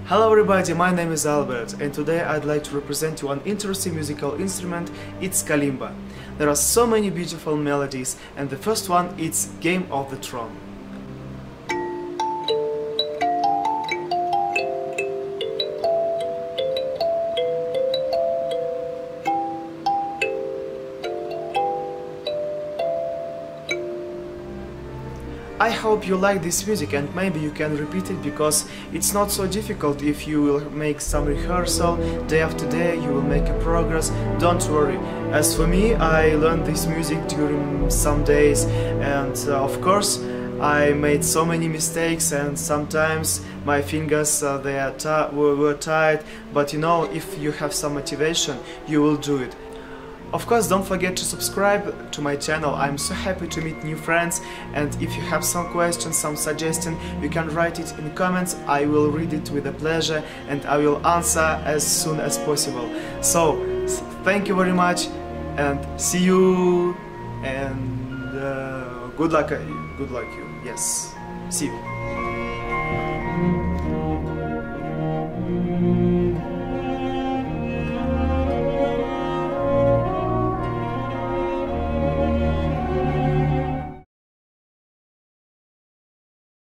Hello everybody, my name is Albert and today I'd like to represent you an interesting musical instrument, it's kalimba. There are so many beautiful melodies and the first one is Game of the Throne. I hope you like this music and maybe you can repeat it because it's not so difficult if you will make some rehearsal, day after day you will make a progress, don't worry. As for me, I learned this music during some days and of course I made so many mistakes and sometimes my fingers were tired, but you know, if you have some motivation you will do it. Of course, don't forget to subscribe to my channel. I'm so happy to meet new friends, and if you have some questions, some suggestions, you can write it in comments. I will read it with a pleasure and I will answer as soon as possible. So, thank you very much and see you and good luck you. Yes, see you.